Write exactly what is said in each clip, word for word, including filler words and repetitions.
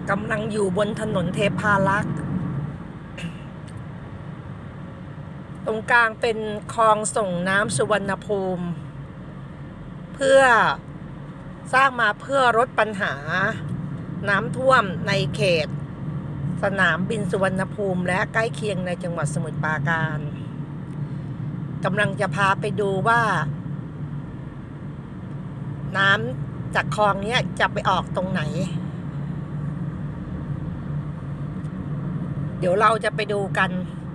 กำลังอยู่บนถนนเทพารักษ์ตรงกลางเป็นคลองส่งน้ำสุวรรณภูมิเพื่อสร้างมาเพื่อลดปัญหาน้ำท่วมในเขตสนามบินสุวรรณภูมิและใกล้เคียงในจังหวัดสมุทรปราการกำลังจะพาไปดูว่าน้ำจากคลองนี้จะไปออกตรงไหนเดี๋ยวเราจะไปดูกัน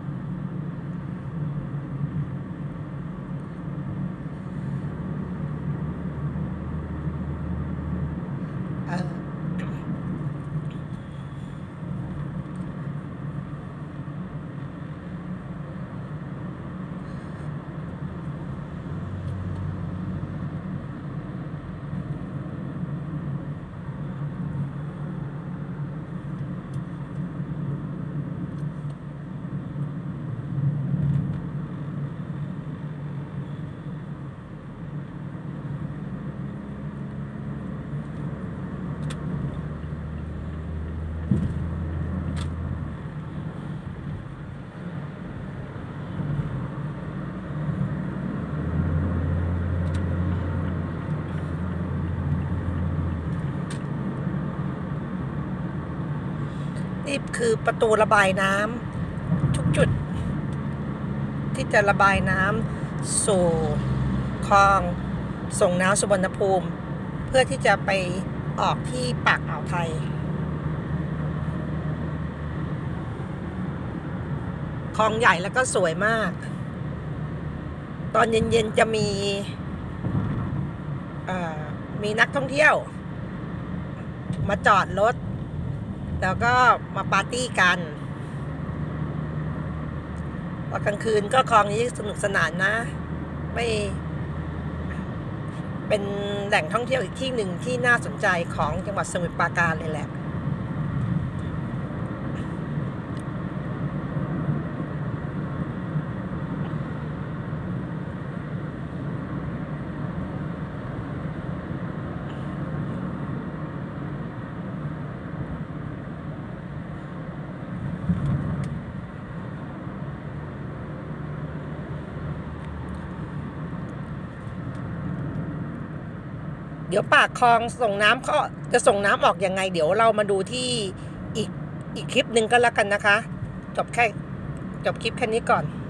นี่คือประตูระบายน้ำทุกจุดที่จะระบายน้ำสู่คลองส่งน้ำสุวรรณภูมิเพื่อที่จะไปออกที่ปากอ่าวไทยคลองใหญ่แล้วก็สวยมากตอนเย็นๆจะมีมีนักท่องเที่ยวมาจอดรถแล้วก็มาปาร์ตี้กันพอกลางคืนก็คลองนี้สนุกสนานนะไม่เป็นแหล่งท่องเที่ยวอีกที่หนึ่งที่น่าสนใจของจังหวัดสมุทรปราการเลยแหละเดี๋ยวปากคลองส่งน้ำเขาจะส่งน้ำออกยังไงเดี๋ยวเรามาดูที่อีกอีกคลิปหนึ่งก็แล้วกันนะคะจบแค่จบคลิปแค่นี้ก่อน